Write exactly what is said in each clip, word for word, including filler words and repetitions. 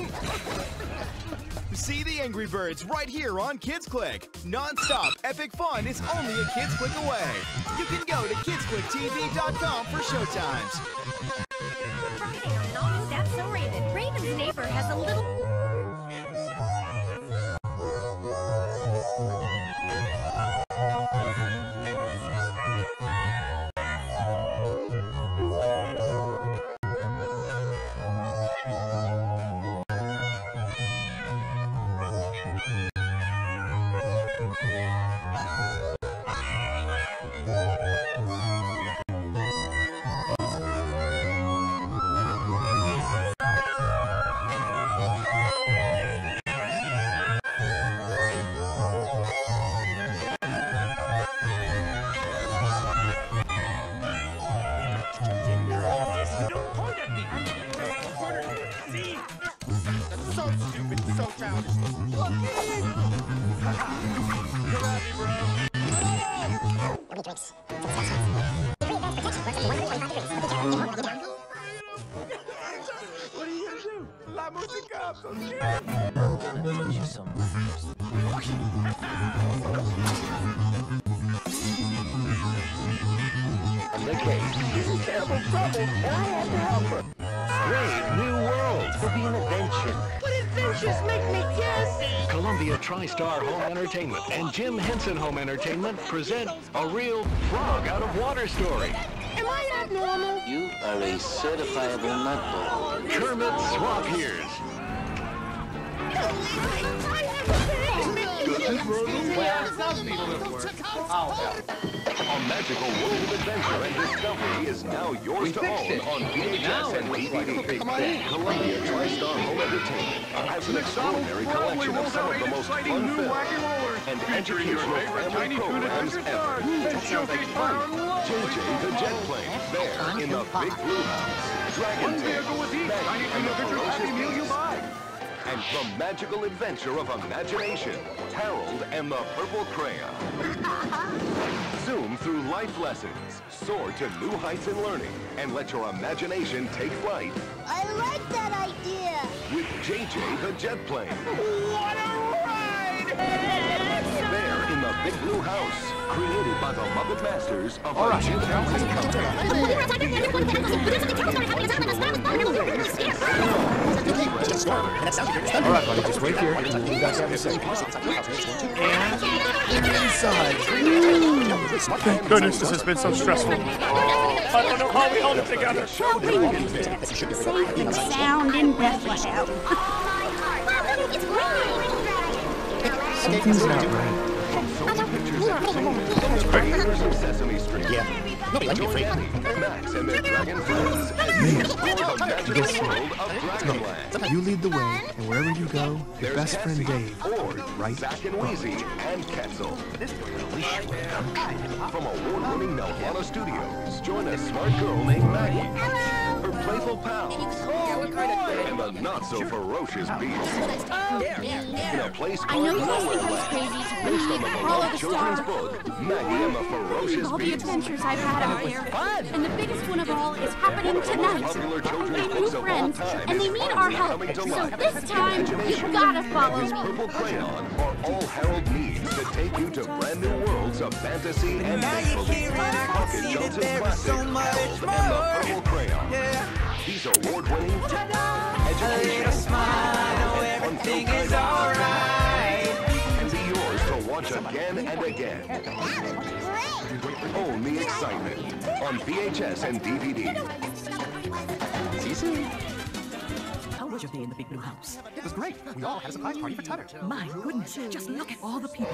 See the Angry Birds right here on Kids Click. Non-stop epic fun is only a Kids Click away. You can go to kids click T V dot com for showtimes. Friday on All That's So Raven. Raven's neighbor has a little... The case. This is terrible trouble, and I have to help her. Brave new world will be an adventure. What adventures make me gassy? Columbia TriStar Home Entertainment and Jim Henson Home Entertainment present a real frog out of water story. Am I abnormal? You are a certifiable nutball. Kermit Swamp Ears. Well, some people it works. I'll help. A magical world of adventure and discovery is now yours We to fixed own it. on V H S Now and it looks D V D. like a big thing. Columbia TriStar Home Entertainment has an extraordinary collection of some of the most fun films and educational family programs ever. That sounds like fun. J J the Jet Plane, there in the Big Blue House. Dragon Tales, Maggie and the Ferocious Beast. And the magical adventure of imagination, Harold and the Purple Crayon. Zoom through life lessons, soar to new heights in learning, and let your imagination take flight I like that idea. with J J the Jet Plane. What a ride! There in the Big Blue House, created by the Muppet Masters of All the right. Jim Henson Company. All right, buddy, just wait here. We'll be back in a second. And inside. Thank goodness this has been so stressful. I don't know how we held it together. Well, we won't. Safe and sound in Bethlehem. Something's not right. Creators of Sesame Street. Yeah. Nobody likes me Join afraid. Annie, Max, and their dragon friends as they explore the magical world of Dragonland. You lead the way, and wherever you go, your There's best friend Cassie, Dave Ford, right Zack and Wheezy, and Quetzal. From award-winning Nelvana Studios, join a smart girl named Maggie, her playful pals, and a not-so-ferocious beast. In a place I called know you guys think I was Nowhereland, crazy to bring based me on the to Hollow beloved the children's Star. book, Maggie and the Ferocious All the Beast. adventures I've had out there. And the biggest one of all is happening One of the most tonight. popular I children's made new books of all friends, time and they is need our finally help. coming to So life. this time, you gotta follow His me. Purple Crayon are all Harold needs to take you to brand new worlds of fantasy and make-believe. Puckett Johnson's classic, Harold and the Purple Crayon. These award-winning, educational, and fun-filled titles can be yours to watch again and again. Own the excitement on V H S and D V D. See you soon. How was your day in the Big Blue House? It was great. We all had a surprise party for Tutter. My goodness, just look at all the people.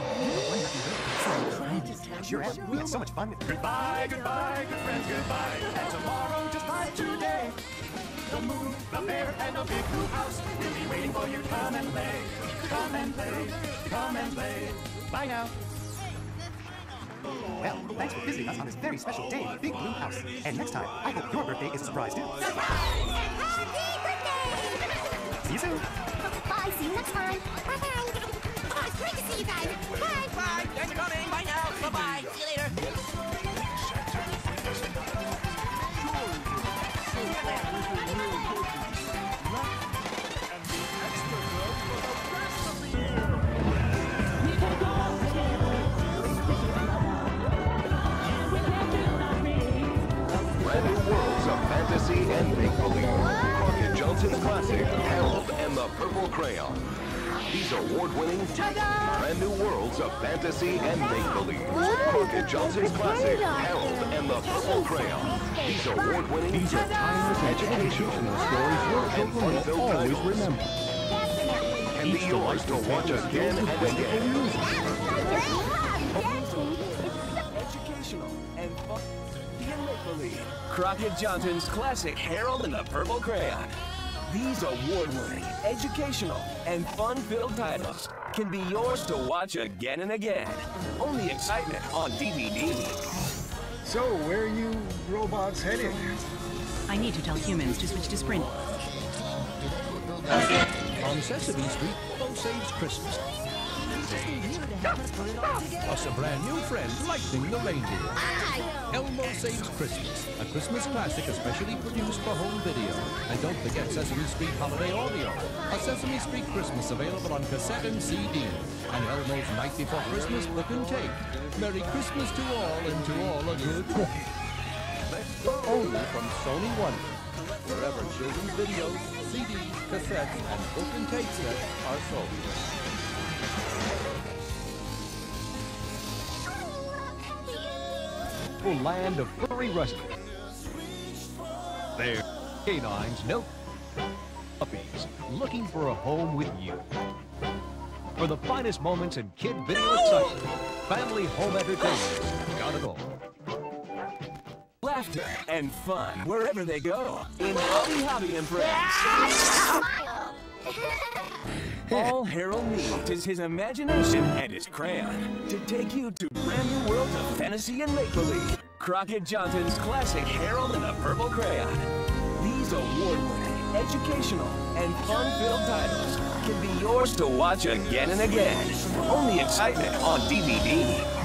Sure am. We had so much fun. Goodbye, goodbye, good friends, goodbye. And tomorrow, just like today, the moon, the bear, and the Big Blue House will be waiting for you. Come and play, come and play, come and play. Bye now. Well, thanks for visiting us on this very special day in the Big Blue House. And next time, I hope your birthday is a surprise too. See you soon. Bye, see you next time. Bye-bye. Oh, it's great to see you guys. Bye. Bye. Thanks for coming. Bye now. Bye-bye. See you later. Purple Crayon. These award-winning, brand new worlds of fantasy and make-believe. Crockett Johnson's classic, Harold and the Purple Crayon. These award-winning, These are timeless educational stories your children will always remember. Can be yours to watch again and again. Educational and fun and make-believe. Crockett Johnson's classic Harold and the Purple Crayon. These award-winning, educational, and fun-filled titles can be yours to watch again and again. Only excitement on D V D. So, where are you robots headed? I need to tell humans to switch to Sprint. On Sesame Street, Elmo Saves Christmas. Plus a brand new friend, Lightning the Reindeer. Elmo Saves Christmas, a Christmas classic especially produced for home video. And don't forget Sesame Street Holiday Audio, a Sesame Street Christmas available on cassette and C D. And Elmo's Night Before Christmas book and tape. Merry Christmas to all, and to all a good only from Sony Wonder, wherever children's videos, C Ds, cassettes, and book and tape sets are sold. Land of furry rescue. They're canines, milk puppies, looking for a home with you. For the finest moments in kid video excitement, Family Home Entertainment got it all. Laughter and fun wherever they go in Hobby Hobby and Friends. All Harold needs is his imagination and his crayon to take you to brand new worlds of fantasy and make-believe. Crockett Johnson's classic Harold and the Purple Crayon. These award-winning, educational, and fun-filled titles can be yours to watch again and again. Only excitement on D V D.